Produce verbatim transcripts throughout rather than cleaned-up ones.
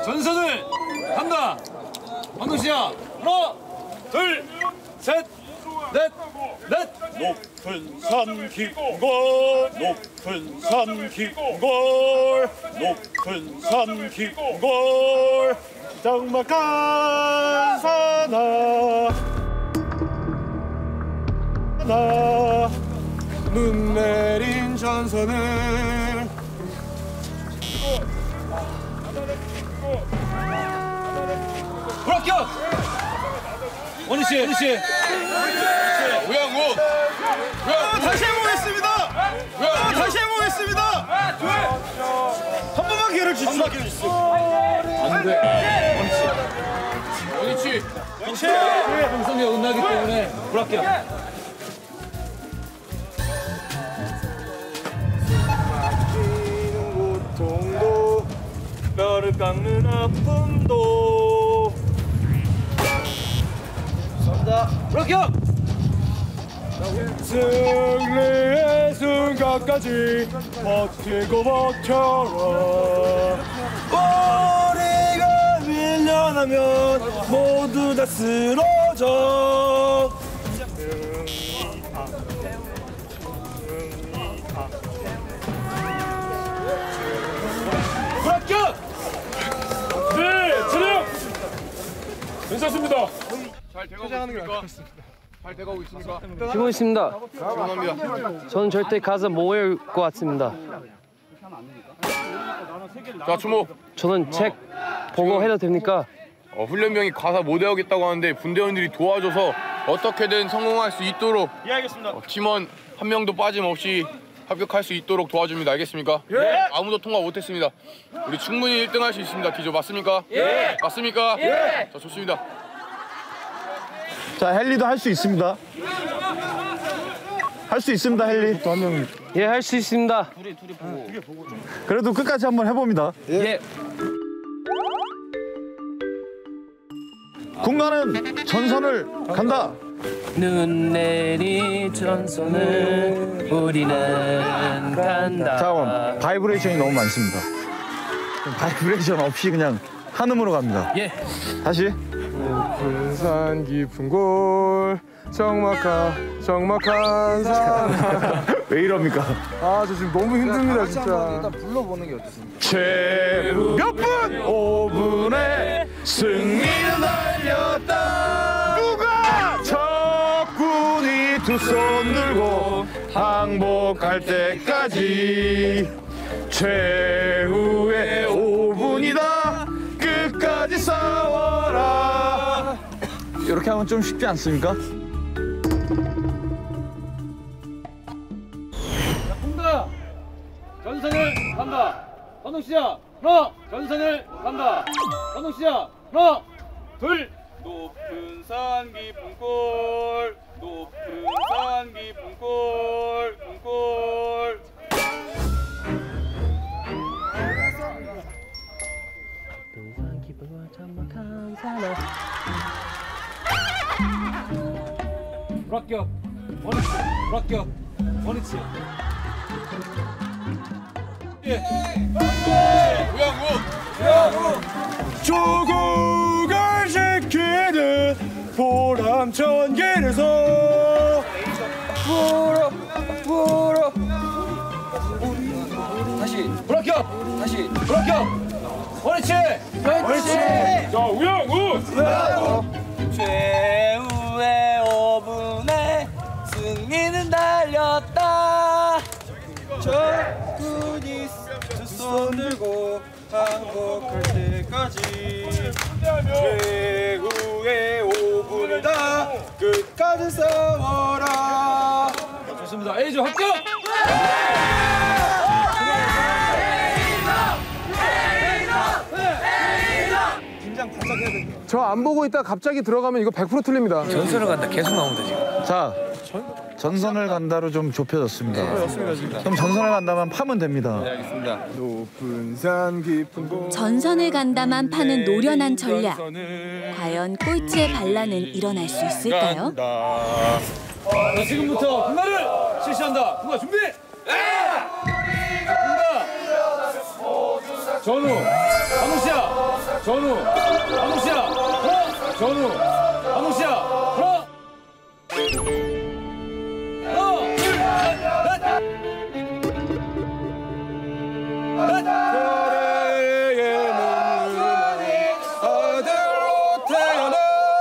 전선을 간다. 황동 씨야. 하나, 둘, 셋, 넷, 넷. 높은 산 깊은 높은 산 깊은 높은 산 깊은 장막한 산하 나 눈 내린 전선을 불합격! 원희 씨, 원희 씨. 우양우 우양 다시 해보겠습니다. 우양 다시 해보겠습니다. 한 번만 기회를 주시죠. 안 돼. 원희 씨. 원희 씨. 원희 씨. 동성이 온나기 때문에 불합격. 고통도 뼈를 깎는 아픔도 불합격! 승리의 순간까지 버티고 버텨라. 우리가 밀려나면 모두 다 쓰러져. 불합격! 네, 진영! 괜찮습니다. 잘 돼가고 있습니까? 잘 돼가고 있습니까? 쉬고 있습니다. 감사합니다. 저는 절대 가서 못 외울 것 같습니다. 자, 주목. 저는 책 보고 해도 됩니까? 어, 훈련병이 가사 못 외우겠다고 하는데 분대원들이 도와줘서 어떻게든 성공할 수 있도록 예, 알겠습니다. 어, 팀원 한 명도 빠짐없이 합격할 수 있도록 도와줍니다. 알겠습니까? 예! 아무도 통과 못했습니다. 우리 충분히 일 등 할 수 있습니다. 기조 맞습니까? 예! 맞습니까? 예! 자, 좋습니다. 자, 헨리도 할 수 있습니다. 할 수 있습니다, 헨리. 또 한 명. 예, 할 수 있습니다. 그래도 끝까지 한번 해봅니다. 예. 군가는 전선을 간다. 눈 내리 전선을 우리는 간다. 잠깐만, 바이브레이션이 너무 많습니다. 바이브레이션 없이 그냥 한음으로 갑니다. 예. 다시. 높은 산 깊은 곳 적막한 적막한 산. 왜 이럽니까? 아, 저 지금 너무 힘듭니다, 진짜. 일단 불러보는 게 어떻습니까? 최후 몇 분? 오 분에 승리는 달렸다. 누가 적군이 두 손 들고 항복할 때까지 최후의 오 분이다. 끝까지 싸워라. 이렇게 하면 좀 쉽지 않습니까? 간다. 전선을 간다. 한동 씨야. 하나. 전선을 간다. 한동 씨야. 하나. 둘. 높은 산 깊은 골 높은 산 깊은 골 깊은 골. 불합격. 원희 씨. 불합격. 원희 씨. 예. 우양우! 조국을 지키는 보람찬 길에서 불어 불어 다시 불합격. 다시 불합격. 원희 씨. 원희 씨. 자, 우양우! 최후의 오 분에 승리는 달렸다. 적군이 두 손 들고 항복할 때까지 최후의 오 분이다. 끝까지 싸워라. 좋습니다. A조 합격. 저 안 보고 있다 갑자기 들어가면 이거 백 퍼센트 틀립니다. 전선을 간다. 계속 나온다 지금. 자, 전선을 간다로 좀 좁혀졌습니다. 그럼 전선을 간다만 파면 됩니다. 높은 산 깊은 곳 전선을 간다만 파는 노련한 전략. 과연 꼴찌의 반란은 일어날 수 있을까요? 자, 지금부터 군가를 실시한다. 군가 준비. 군가. 전우. 한동 씨야. 전우, 한옥씨야, 하나, 전우, 한옥씨야, 하나. 별의 눈물만이 아들로 태어나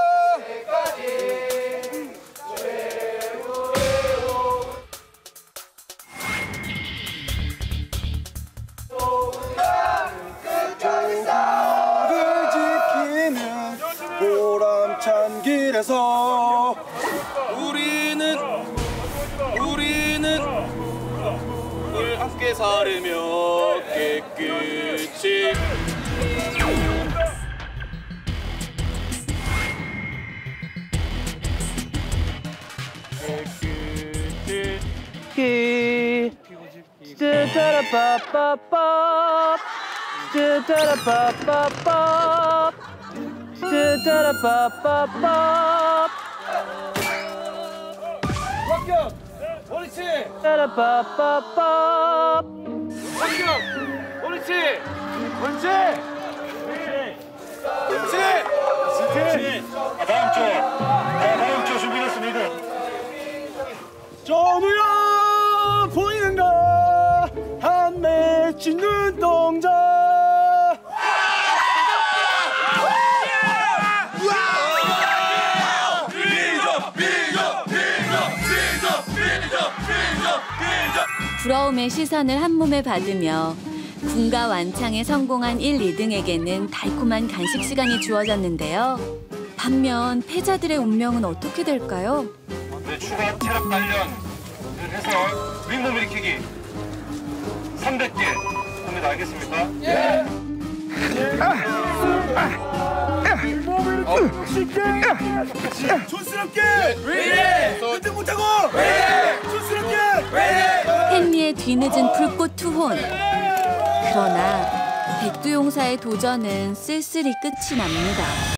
을 지키는 보람찬 길에서 우리는 우리는 을 함께 살으며 깨끗이 키 쯔따라빠빠빠 쯔따라빠빠빠 쯔따라빠빠빠 합격! 옳지! 따라빠빠빠 합격! 옳지! 옳지! 전우야 보이는가 한 맺힌 눈동자 부러움의 시선을 한 몸에 받으며 군가 완창에 성공한 일, 이 등에게는 달콤한 간식 시간이 주어졌는데요. 반면 패자들의 운명은 어떻게 될까요? 네, 추가 체력 단련을 해서 윗몸 일으키기 삼백 개 합니다. 알겠습니까? 예! 촌스럽게 근데 못하고 촌스럽게 헨리의 뒤늦은 불꽃 투혼. 그러나 백두용사의 도전은 쓸쓸히 끝이 납니다.